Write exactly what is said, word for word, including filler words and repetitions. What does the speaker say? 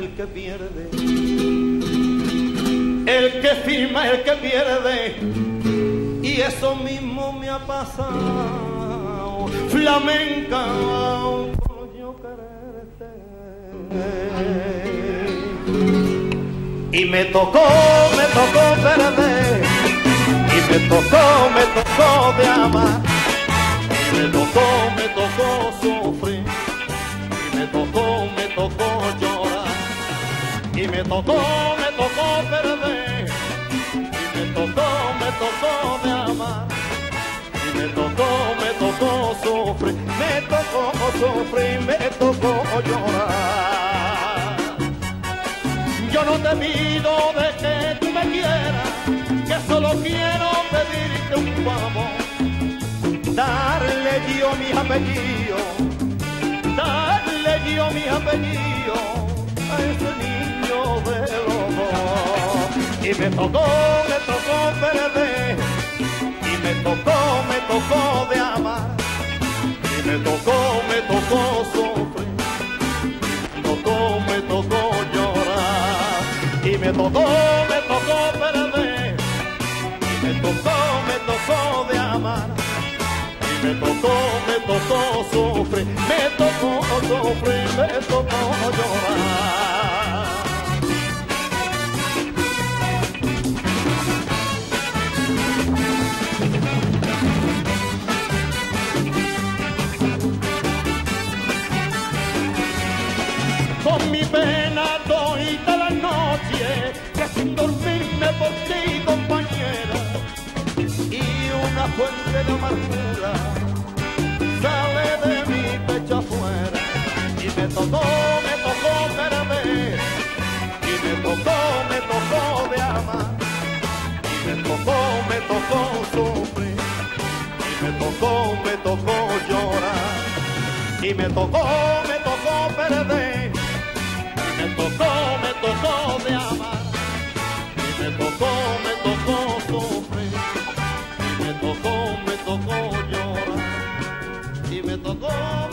el que pierde, el que firma es el que pierde, y eso mismo me ha pasado, flamenca, por yo quererte. Y me tocó, me tocó perder, y me tocó, me tocó de amar, y me tocó, me tocó sufrir, y me tocó, me tocó llorar, y me tocó, me tocó perder, y me tocó, me tocó de amar, y me tocó, me tocó sufrir, me tocó sufrir, me tocó llorar. Yo no te pido de que tú me quieras, que solo quiero pedirte un favor, darle yo mi apellido, darle yo mi apellido a ese niño de los dos. Y me tocó, me tocó perder, y me tocó, me tocó de amar, y me tocó, me tocó sufrir, y me tocó, me tocó llorar, y me tocó, me tocó perder, y me tocó, me tocó de amar, y me tocó, me tocó sufrir, me tocó sufrir, me tocó llorar. Con mi pena doy de la noche, que sin dormirme por ti, compañera, y una fuente de amargura sale de mi pecho afuera, y me tocó, me tocó perder, y me tocó, me tocó de amar, y me tocó, me tocó sufrir, y me tocó, me tocó llorar, y me tocó, me tocó perder, me tocó, me tocó de amar, y me tocó, me tocó sufrir, y me tocó, me tocó llorar, y me tocó.